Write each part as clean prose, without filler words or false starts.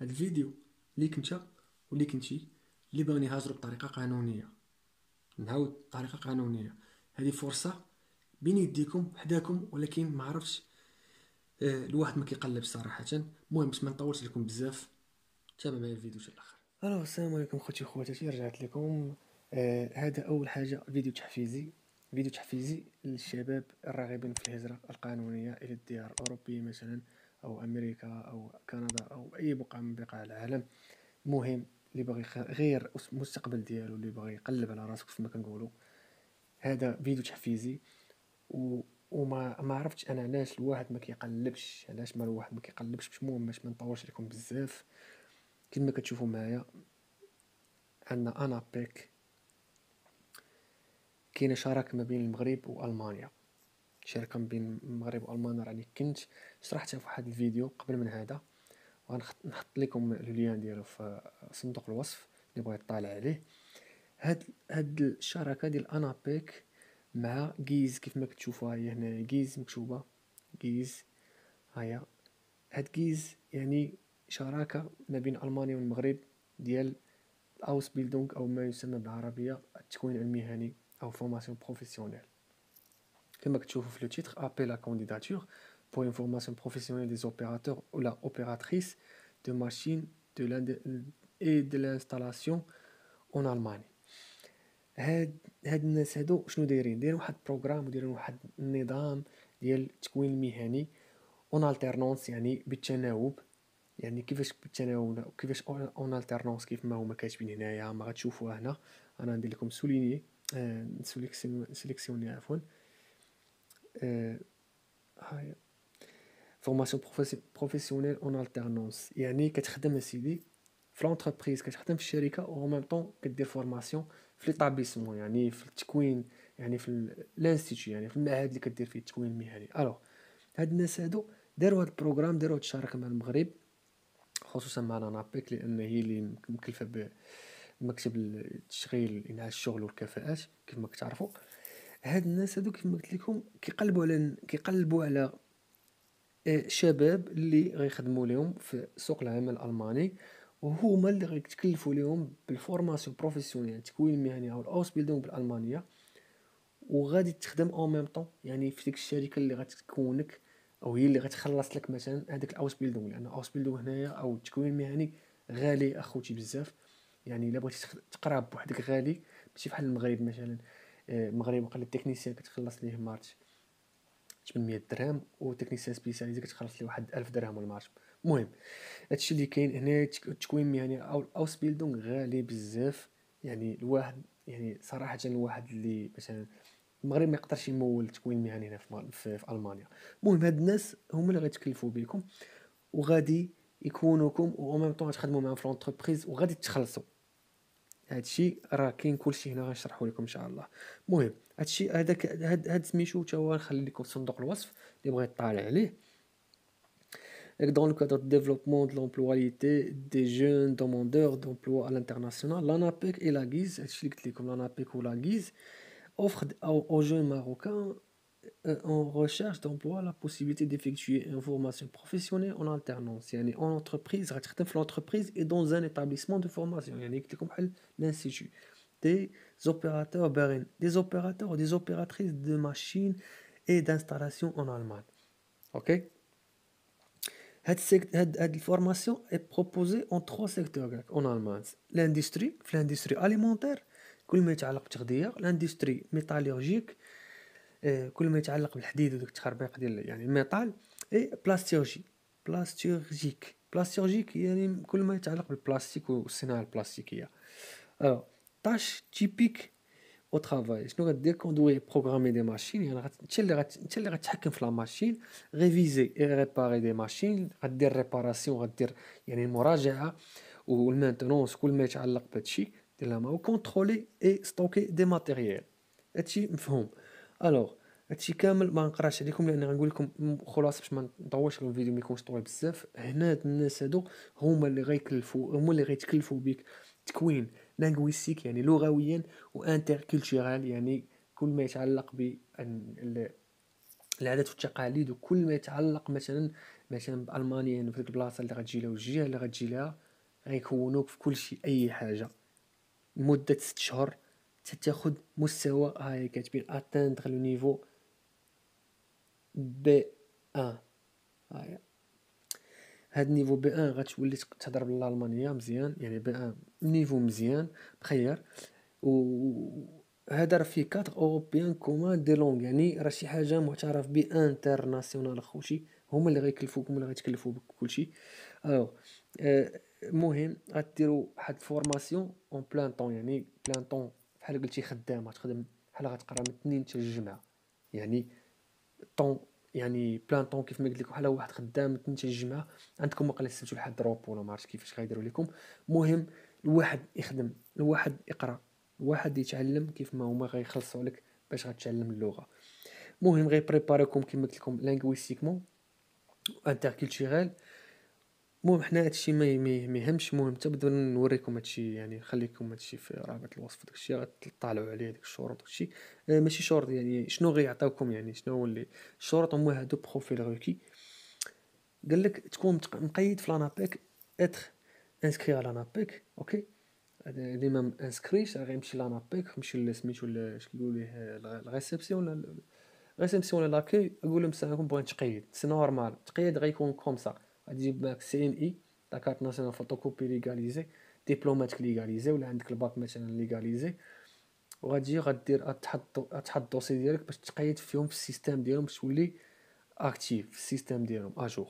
هاد الفيديو ليك انت واللي كنتي اللي باغيين يهاجروا بطريقه قانونيه. نعاود بطريقه قانونيه. هذه فرصه بين يديكم حداكم، ولكن ما عرفتش الواحد ما كيقلبش صراحه. المهم باش ما نطولش لكم بزاف، تابع معايا الفيديو حتى الاخر. الو، السلام عليكم خوتي وخواتاتي، رجعت لكم. هذا اول حاجه فيديو تحفيزي، فيديو تحفيزي للشباب الراغبين في الهجره القانونيه الى الديار الاوروبيه مثلا، او امريكا او كندا او اي بقعه من بقاع العالم. مهم اللي باغي غير المستقبل ديالو، اللي باغي يقلب على راسك كما كنقولوا. هذا فيديو تحفيزي وما عرفتش انا علاش الواحد ما كيقلبش، علاش ما الواحد ما كيقلبش. باش المهم باش ما نطولش لكم بزاف، كما كتشوفوا معايا عندنا انا بيك. كاينه شراكه ما بين المغرب والمانيا، شركه ما بين المغرب والمانيا. راني كنت شرحتها في واحد الفيديو قبل من هذا، وغنحط لكم اللين ديالو في صندوق الوصف اللي بغى يطالع عليه. هاد الشراكه ديال انابيك مع جيز، كيف ما كتشوفوا هي هنا جيز مكتوبه، جيز هيا. هاد جيز يعني شراكه ما بين المانيا والمغرب ديال الاوس بيلدونغ، او ما يسمى بالعربيه التكوين المهني او فورماسيون بروفيسيونيل. كما كتشوفوا في لو تيتر، ابيل لا كانديداتور pour une formation professionnelle des opérateurs ou la opératrice de machines et de l'installation en Allemagne. هاد الناس هادو شنو دايرين واحد بروغرام، ودايرين واحد النظام ديال التكوين المهني اون التيرنونس، يعني بالتناوب. يعني كيفاش بالتناوب وكيفاش اون التيرنونس، كيف ما هما كاتبين هنايا، ما غتشوفوها هنا. انا ندير لكم سوليني سيليكسيوني عفوا. هاي فورماسيون بروفيسيونيل اون التيرنونس، يعني كتخدم اسيدي في لونتربريز، كتخدم في الشركه و ميم طون كدير فورماسيون في ليطابيسمون، يعني في التكوين، يعني في لانستيتو، يعني في المعهد اللي كدير فيه التكوين المهني. الوغ هاد الناس هادو داروا هاد البروغرام، داروا هاد الشراكه مع المغرب، خصوصا مع نابيك، لان هي اللي مكلفه بمكتب التشغيل، انعاش الشغل والكفاءات كيف ما كتعرفوا. هاد الناس هادو كيف ما قلت لكم كيقلبوا على شباب اللي غيخدموا لهم في سوق العمل الالماني، وهما اللي غيتكلفوا لهم بالفورماسيون بروفيسيونيل، التكوين المهني او الاوس بيلدونغ بالالمانيه. وغادي تخدم اون ميم طون يعني في ديك الشركه اللي غتكونك، او هي اللي غتخلص لك مثلا هذاك الاوس بيلدونغ. لان الاوس بيلدونغ هنايا او التكوين المهني غالي اخوتي بزاف. يعني الا بغيتي تقرا بوحدك غالي، ماشي بحال المغرب مثلا. المغرب وقال التكنيسيان كتخلص ليه مارش 800 درهم، وتكنيسيان سبيسياليزي كتخلص ليه واحد 1000 درهم المارش. المهم هادشي اللي كاين هنا. التكوين المهني او الاوس بيلدونغ غالي بزاف. يعني الواحد، يعني صراحه الواحد اللي مثلا المغرب ما يقدرش يمول التكوين المهني هنا في المانيا. المهم هاد الناس هما اللي غيتكلفوا بكم، وغادي يكونوكم، و ميم طون غتخدموا معاهم في لونتربريز وغادي تخلصوا. هادشي راه كاين كلشي هنا غنشرحوا لكم ان شاء الله. المهم هادشي هذاك هاد سميتو حتى هو نخلي لكم في صندوق الوصف اللي بغى يطالع عليه. Dans le cadre du développement de l'employabilité des jeunes demandeurs d'emploi à l'international, l'ANAPEC et la GIZ, l'ANAPEC ou la GIZ offrent aux jeunes Marocains en recherche d'emploi la possibilité d'effectuer une formation professionnelle en alternance. يعني en entreprise, غتخدم في l'entreprise et dans un établissement de formation. يعني قلت لكم بحال l'institut. Des opérateurs باغين des opérateurs ou des opératrices de machines et d'installation en Allemagne. OK. Cette formation est proposée en 3 secteurs en Allemagne. L'industrie, l'industrie alimentaire, كل ما يتعلق بالتغذية. l'industrie métallurgique, كل ما يتعلق بالحديد وداك التخربيق ديال يعني الميطال. اي بلاستيرجيك يعني كل ما يتعلق بالبلاستيك والصناعة البلاستيكية. alors tâche typique او ترافاي شنو غدير؟ كوندوي بروغرامي دي ماشين، يعني انت اللي غتحكم في لا ماشين. ريفيزي اي ريباري دي ماشين، غدير ريباراسيون، غدير يعني المراجعه والمانتونونس كل ما يتعلق بهادشي. دير لها ما كونترولي اي ستوكي دي ماتيريال. هادشي مفهوم. الوغ هادشي كامل ما نقراش عليكم، لان غنقول لكم خلاص باش ما نطولش الفيديو، ما يكونش طويل بزاف. هنا هاد الناس هادو هما اللي غيكلفوا، هما اللي غيتكلفوا بك تكوين لانغويستيك يعني لغويا، وانتر كولتورال يعني كل ما يتعلق بالعادات والتقاليد، وكل ما يتعلق مثلا مثلا بالمانيا في ديك البلاصه اللي غتجي لها والجهه اللي غتجي لها غيكونوك في كل شيء اي حاجه مده 6 شهور حتى تاخذ مستوى هاي كتبين اتاندر لو نيفو بي 1. هاي هاد النيفو بي 1 غتولي تهضر بالالمانيه مزيان، يعني بي 1 نيفو مزيان بخير. و هذا راه فيه 4 اوروبيان كومان دي لونغ، يعني راه شي حاجه معترف بي انترناسيونال اخوتي، هما اللي غيكلفوكم ولا غيتكلفوا بكلشي. الوغ المهم غديروا واحد فورماسيون اون بلان طون، يعني بلان طون بحال قلتي خدام غتخدم بحال غتقرا من الاثنين حتى الجمعه، يعني طون يعني بلان طون كيف ما قلت لكم بحال واحد خدام من الاثنين حتى الجمعه. عندكم وقيلا السبت والحد روبو ولا ما عرفتش كيفاش غيديروا لكم. المهم الواحد يخدم، الواحد يقرا، الواحد يتعلم كيف ما هما غيخلصوا لك باش غتعلم اللغه. المهم غيبريباريكم كيما قلت لكم لينغويستيكمون انتركولتوريل. المهم حنا هادشي ما يهمش، المهم حتى بدنا نوريكم هادشي، يعني نخليكم هادشي في رابط الوصف داكشي غتطالعوا عليه ديك الشروط داكشي. ماشي شرط يعني شنو غيعطيوكم، يعني شنو هو اللي الشروط هما هادو بروفيل روكي. قال لك تكون مقيد في لانابيك، اتر انسكري على لانابيك اوكي. اللي ما انسكريش راه غيمشي لانابيك، يمشي سميتو اش كيقولوا ليه الريسبسيون ولا الريسبسيون ولا لاكي، يقول لهم السلام عليكم بغيت نتقيد. سي نورمال التقييد غيكون كوم سا، غتجيب معاك سي ان اي لا كارت ناسيونال فوتوكوبي ليغاليزي، ديبلوماتك ليغاليزي ولا عندك الباك مثلا ليغاليزي، وغتجي غدير تحط الدوسي ديالك باش تقيد فيهم في السيستم ديالهم باش تولي اكتيف في السيستم ديالهم اجور.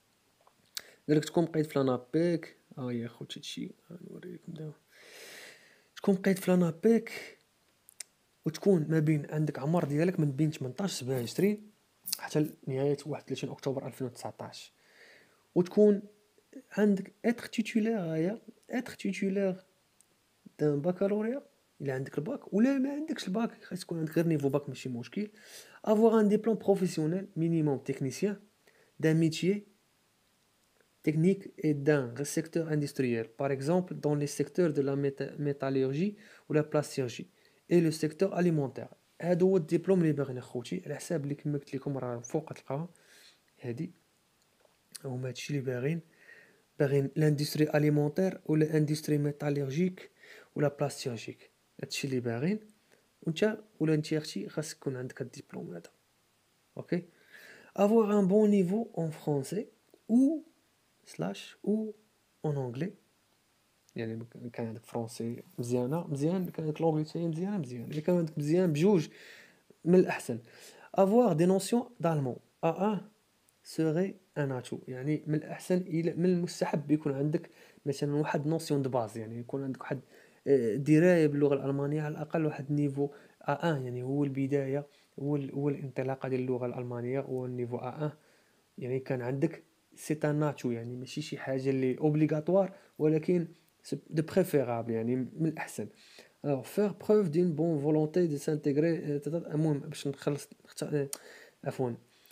قالك تكون مقيد في لانابيك. يا خوتي هادشي نوريكم دابا. تكون مقيد في لانابيك وتكون ما بين عندك عمر ديالك من بين 18 27 حتى نهاية 31 أكتوبر 2019، وتكون عندك اتر تيتولير، هيا اتر تيتولير دان باكالوريا إلا عندك الباك، ولا ما عندكش الباك خاص تكون عندك غير نيفو باك ماشي مشكل. افوار ان ديبلوم بروفيسيونيل مينيموم تكنيسيان دان ميتيي technique et dans le secteur industriel, par exemple dans les secteurs de la métallurgie ou la plasturgie et le secteur alimentaire. هذا هو الدبلوم اللي باغيين اخوتي، على حساب اللي كما قلت لكم راه فوق تلقاها هذه. هما هادشي اللي باغيين لاندستري اليمونتير ولا اندستري ميتالورجيك ولا بلاستيرجيك، هادشي اللي باغيين. وانت ولا انت اختي خاصك يكون عندك الدبلوم هذا اوكي. avoir un bon niveau en français ou سلاش او اون انجلي، يعني كان عندك فرونسي مزيانه مزيان، كان عندك لونجلي تاعي مزيانه مزيان، الا كان عندك مزيان بجوج من الاحسن. افوار دي نوسيون دالمون A1 سوغي ان اتو، يعني من الاحسن الى من المستحب يكون عندك مثلا واحد نوسيون دو باز، يعني يكون عندك واحد درايه باللغه الالمانيه على الاقل واحد نيفو A1، يعني هو البدايه، هو الانطلاقه ديال اللغه الالمانيه، هو النيفو A1. يعني كان عندك سي ان ناتو، يعني ماشي شي حاجه اللي اوبليغاتوار، ولكن دو بريفيرابل يعني من الاحسن. alors faire preuve d'une bonne volonté de s'intégrer. المهم باش نخلص عفوا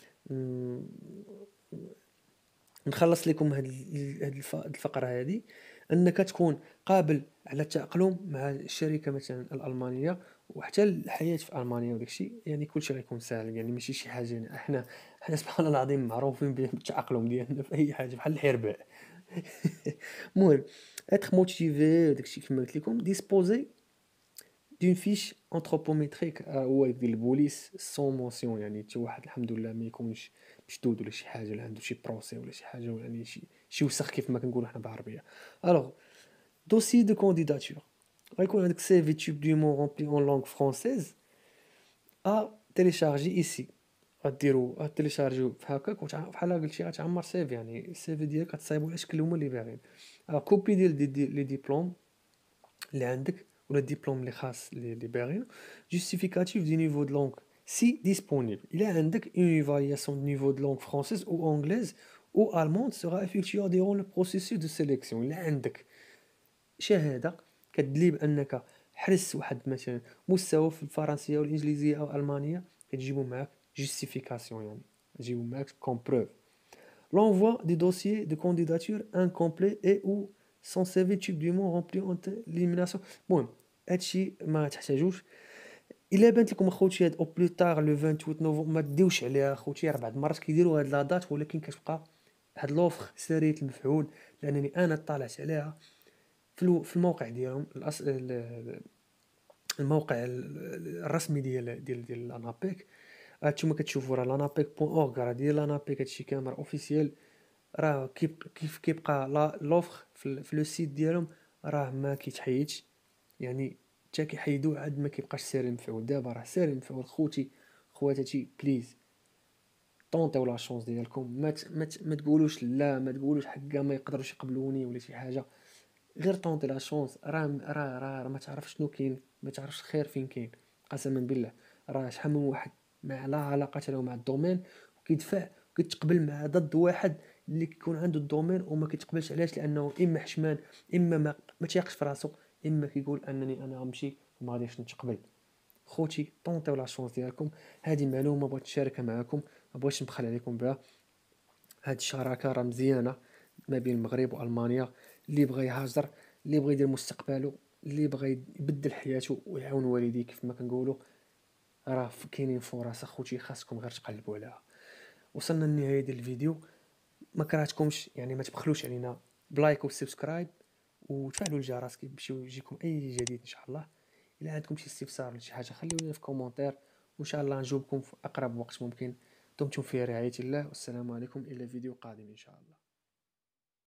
نخلص لكم هاد الفقره هذه، انك تكون قابل على التاقلم مع الشركه مثلا الالمانيه وحتى الحياه في المانيا وداكشي، يعني كلشي غيكون سهل، يعني ماشي شي حاجه. يعني احنا سبحان الله العظيم معروفين بالتاقلم ديالنا في اي حاجه بحال الحرباء. المهم اتر موتيفي داكشي كما قلت لكم. ديسبوزي دون فيش انثروبوميتريك، هو يدير البوليس سون مونسيون، يعني حتى واحد الحمد لله ما يكونش مشدود ولا شي حاجه، ولا عنده شي بروسي ولا شي حاجه، ولا يعني شي وسخ كيف ما كنقولوا حنا بالعربيه. الوغ دوسي دو كانديداتور غيكون عندك سي في تيب دو مون رومبلي اون لونغ فرونسيز ا تيليشارجي ايسي. غديروا تيليشارجيو بحال هكاك بحال قلتي غتعمر سيفي، يعني السيفي ديالك غتصايبوا على شكل هما اللي باغيين. كوبي ديال لي ديبلوم اللي عندك ولا الدبلوم اللي خاص اللي باغيين، جوستيفيكاتيف دي نيفو دو لونغ سي ديسپونيبل. الا عندك اون ايفالياسيون دو نيفو دو لونغ فرونسيز او انجليز او الموند سورا افيكتيو ديرون لو بروسيسوس دو سيليكسيون. الا عندك شهاده كتدلي بانك حرز واحد مثلا مستوى في الفرنسيه والانجليزيه او الالمانيه، كتجيبوا معاك جوستيفيكاسيون، يعني تجيبوا معاك كوم بروف. L'envoi des dossiers de candidature incomplet et ou sans CV typiquement rempli en élimination. المهم هادشي ما تحتاجوش. الا بانت لكم اخوتي هاد او بلو طار لو 28 نوفمبر ما ديوش عليها اخوتي، راه بعض المرات كيديروا هاد لا دات ولكن كتبقى هاد لوفر سارية المفعول، لانني انا طالعت عليها في الموقع ديالهم الموقع الرسمي ديال لانابيك. هانتوما كتشوفوا راه لانابيك.org راه ديال لانابيك، هادشي كامل اوفيسيال. راه كيف كيبقى لوفر في لو سيت ديالهم، راه ما كيتحيدش، يعني حتى كيحيدوه عاد ما كيبقاش ساري المفعول. دابا راه ساري المفعول خوتي خواتاتي، بليز طونطيو لا شونس ديالكم. ما تقولوش لا، ما تقولوش حكا ما يقدروش يقبلوني ولا شي حاجه. غير طونطي لا شونس. راه ما تعرفش شنو كاين، ما تعرفش الخير فين كاين. قسما بالله راه شحال من واحد ما لا علاقه له مع الدومين وكيدفع وكيتقبل مع ضد واحد اللي كيكون عنده الدومين وما كيتقبلش. علاش؟ لانه اما حشمان، اما ما تيقش في راسو، اما كيقول انني انا غنمشي وما غاديش نتقبل. خوتي طونطيو لا شونس ديالكم. هذه معلومه بغيت نشاركها معكم، ما بغيتش نبخل عليكم بها. هاد الشراكه راه مزيانه ما بين المغرب والمانيا. اللي بغى يهاجر، اللي بغى يدير مستقبله، اللي بغى يبدل حياته ويعاون والديه كيف ما كنقولوا، راه كاينين فرص اخوتي، خاصكم غير تقلبوا عليها. وصلنا للنهايه ديال الفيديو. ما كرهتكمش يعني، ما تبخلوش علينا بلايك وسبسكرايب وتفعلوا الجرس كي يمشيو يجيكم اي جديد ان شاء الله. الا عندكم شي استفسار ولا شي حاجه خليونا في كومونتير، وان شاء الله نجاوبكم في اقرب وقت ممكن. دمتم في رعايه الله، والسلام عليكم الى فيديو قادم ان شاء الله.